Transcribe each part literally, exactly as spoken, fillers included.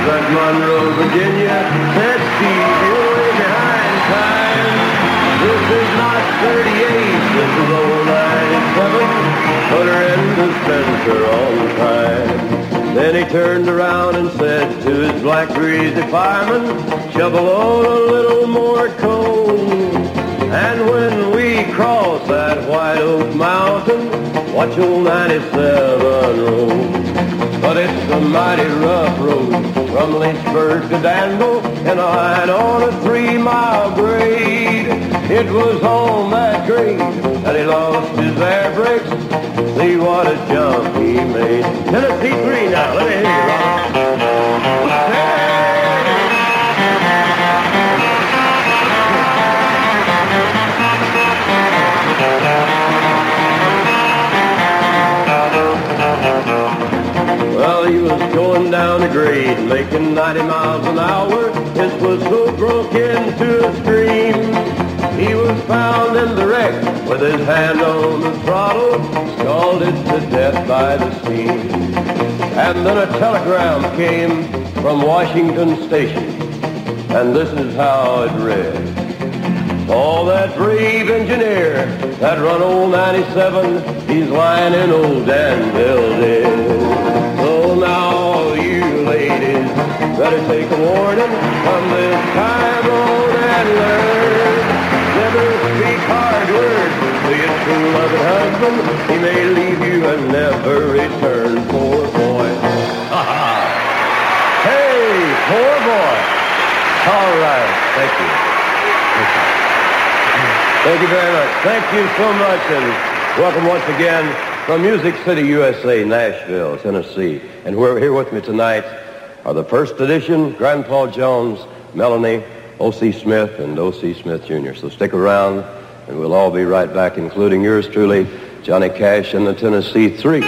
at Monroe, Virginia, said Steve, you're way behind time. This is not thirty-eight, this is old ninety-seven. Put her in dispenser on time. Then he turned around and said to his black greasy fireman, shovel on a little more coal. And when we cross that White Oak Mountain, watch old ninety-seven roll. But it's a mighty rough road from Lynchburg to Danville, and I on a three-mile grade. It was on that grade that he lost his air brakes. See what a jump he made. Tennessee three now. Let me hear you, Ron. Well, he was going down the grade, making ninety miles an hour. His whistle broke into a scream. He was found in the wreck with his hand on the throttle, scalded to death by the steam. And then a telegram came from Washington Station, and this is how it read. All that brave engineer that run old ninety-seven, he's lying in old Danville dead. So now you ladies better take a warning from this time on and learn. Never speak hard words to your true loving husband. He may leave you and never return, poor boy. Hey, poor boy. All right, thank you. Thank you. Thank you very much. Thank you so much, and welcome once again from Music City, U S A, Nashville, Tennessee. And we're here with me tonight are the first edition, Grandpa Jones, Melanie, O C Smith, and O C Smith Junior So stick around, and we'll all be right back, including yours truly, Johnny Cash and the Tennessee Three.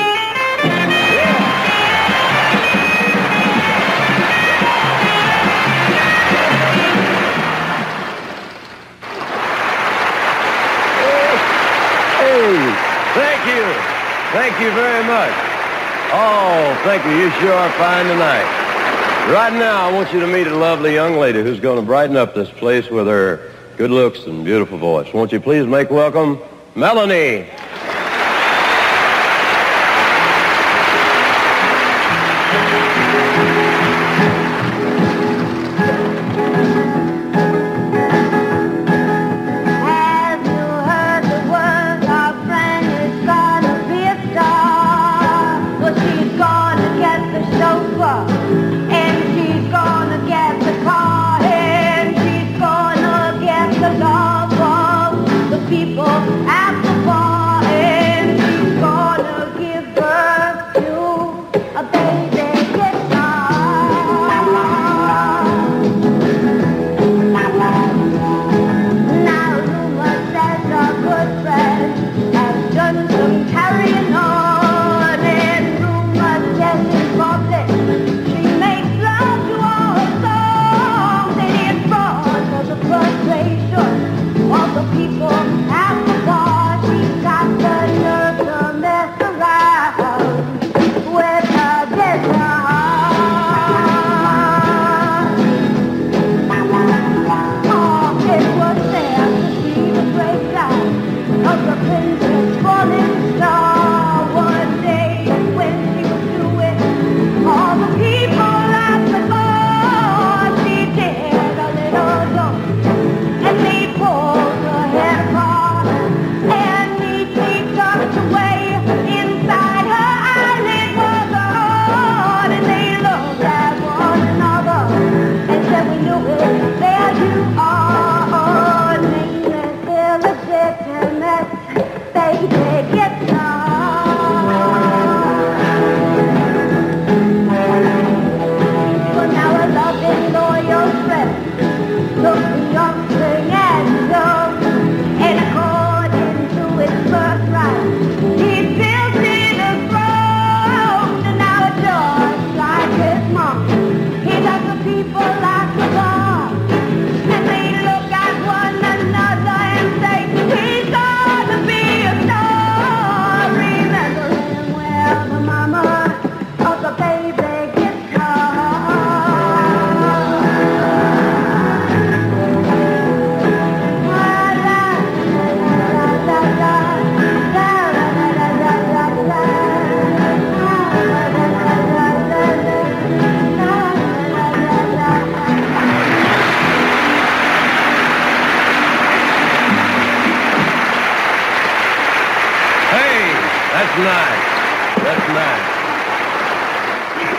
Thank you very much. Oh, thank you. You sure are fine tonight. Right now, I want you to meet a lovely young lady who's going to brighten up this place with her good looks and beautiful voice. Won't you please make welcome Melanie? People at the bar.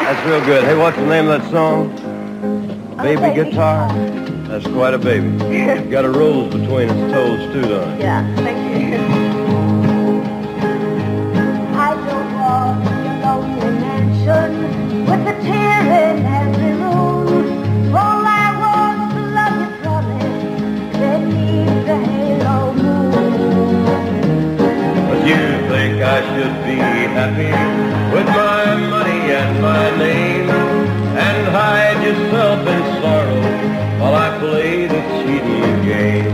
That's real good. Hey, what's the name of that song? Baby, baby. Guitar? That's quite a baby. It's got a rose between its toes, too, don't it? Yeah, thank you. I don't want a lonely mansion with a tear in every room. All I want to love you promise beneath the halo moon. But you think I should be happy with my money and my name and hide yourself in sorrow while I play the cheating game.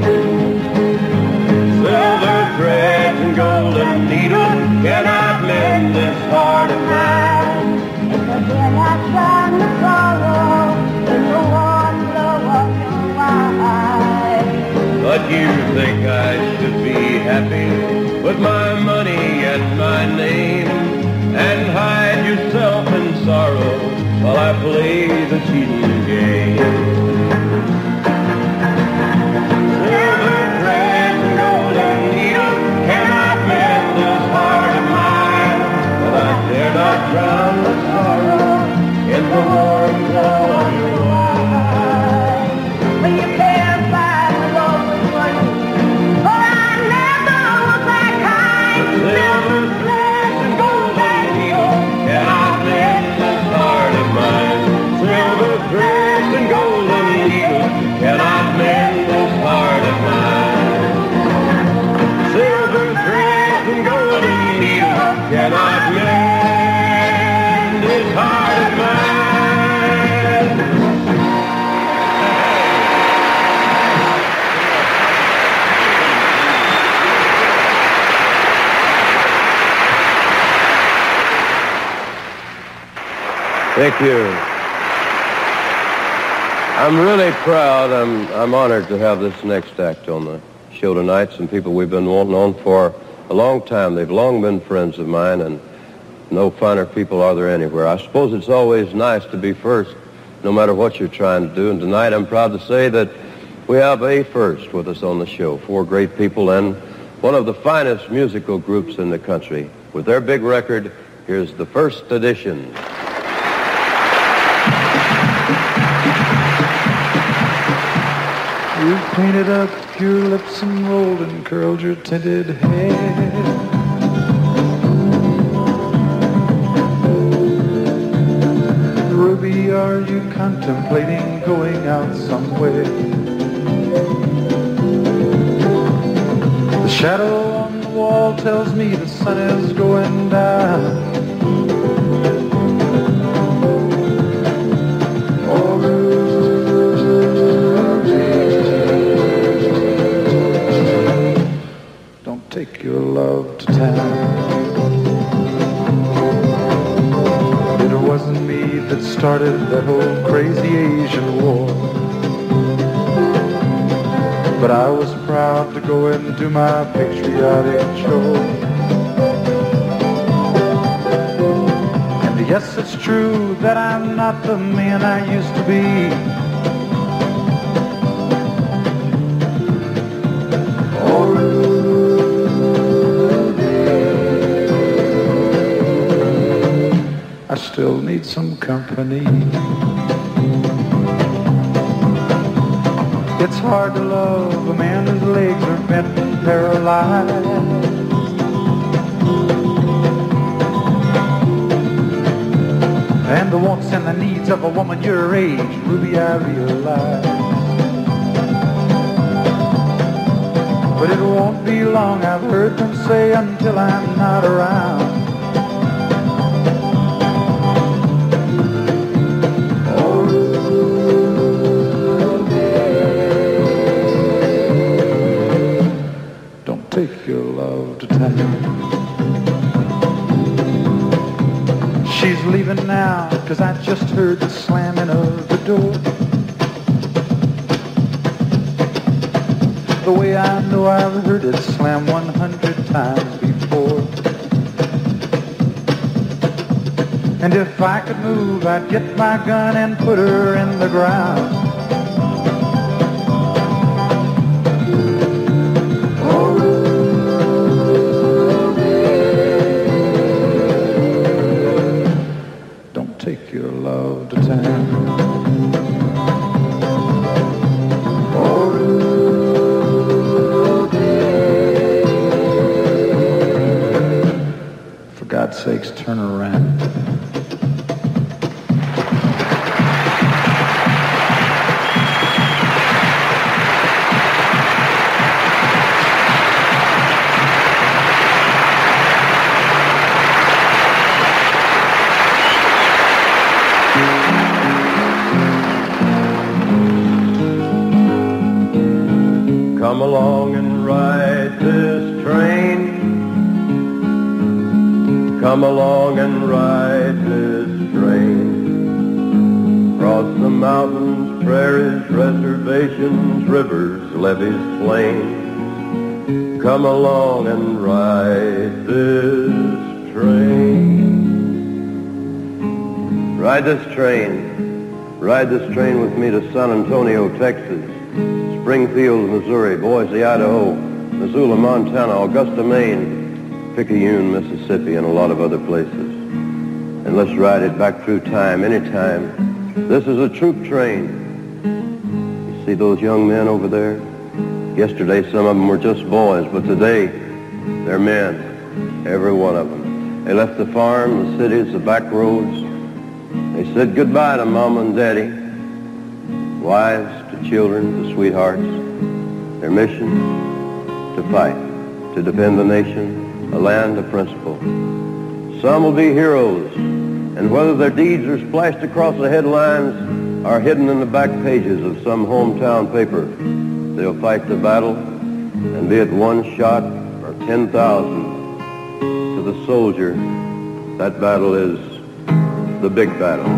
Silver threads and golden needles cannot mend this heart of mine. If I cannot drown the sorrow in the warm glow of your eyes. But you think I should be happy with my money and my name and hide yourself in sorrow while I play the cheating game. Silver threads and golden needles cannot mend this heart of mine, but I dare not drown the sorrow in the warm glow of your eyes. When you can't find the love with one, for I never was that kind. Silver threads and golden needles cannot mend this heart of mine. Silver threads and golden needles cannot mend this heart of mine. Silver threads and golden needles cannot mend this heart of mine. Thank you. I'm really proud. I'm I'm honored to have this next act on the show tonight. Some people we've been wanting on for a long time. They've long been friends of mine, and no finer people are there anywhere. I suppose it's always nice to be first, no matter what you're trying to do. And tonight I'm proud to say that we have a first with us on the show. Four great people and one of the finest musical groups in the country. With their big record, here's the first edition. You painted up your lips and rolled and curled your tinted hair. Ruby, are you contemplating going out somewhere? The shadow on the wall tells me the sun is going down. Take your love to town. It wasn't me that started that whole crazy Asian war, but I was proud to go into my patriotic chore. And yes, it's true that I'm not the man I used to be. I still need some company. It's hard to love a man whose legs are bent and paralyzed. And the wants and the needs of a woman your age, Ruby, I realize. But it won't be long, I've heard them say, until I'm not around. Take your love to town. She's leaving now, cause I just heard the slamming of the door. The way I know I've heard it slam one hundred times before. And if I could move, I'd get my gun and put her in the ground. Take your love to tan. Oh, for God's sakes, turn around. Come along and ride this train. Come along and ride this train. Cross the mountains, prairies, reservations, rivers, levees, plains. Come along and ride this train. Ride this train. Ride this train with me to San Antonio, Texas. Springfield, Missouri, Boise, Idaho, Missoula, Montana, Augusta, Maine, Picayune, Mississippi, and a lot of other places. And let's ride it back through time, anytime. This is a troop train. You see those young men over there? Yesterday, some of them were just boys, but today, they're men, every one of them. They left the farm, the cities, the back roads. They said goodbye to Mama and Daddy, wives, to children, to sweethearts. Their mission, to fight, to defend the nation, a land of principle. Some will be heroes, and whether their deeds are splashed across the headlines or hidden in the back pages of some hometown paper, they'll fight the battle, and be it one shot or ten thousand. To the soldier, that battle is the big battle.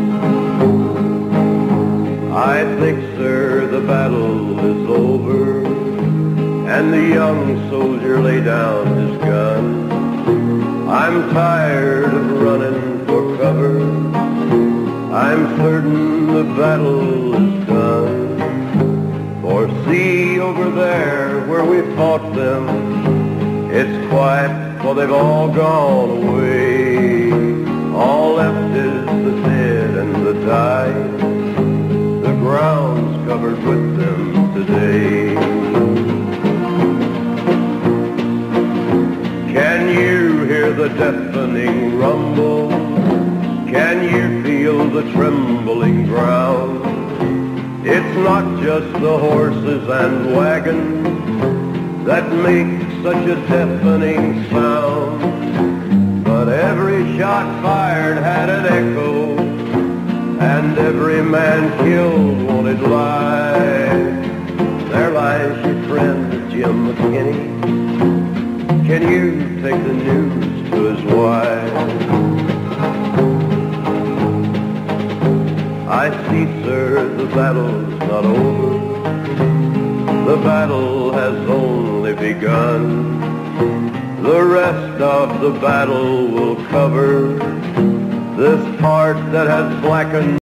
I think, sir, the battle is over, and the young soldier lay down his gun. I'm tired of running for cover. I'm certain the battle is done. For see over there where we fought them, it's quiet, for they've all gone away. All left is the dead and the dying. The ground's covered with them today. Can you hear the deafening rumble? Can you feel the trembling ground? It's not just the horses and wagons that make such a deafening sound, but every shot fired had an echo, and every man killed wanted life. There lies your friend Jim McKinney. Can you take the news to his wife? I see, sir, the battle's not over. The battle has only begun. The rest of the battle will cover this part that has blackened